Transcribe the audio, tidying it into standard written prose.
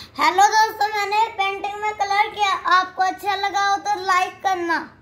Hello दोस्तों, मैंने painting में कलर किया। आपको अच्छा लगा हो तो लाइक करना।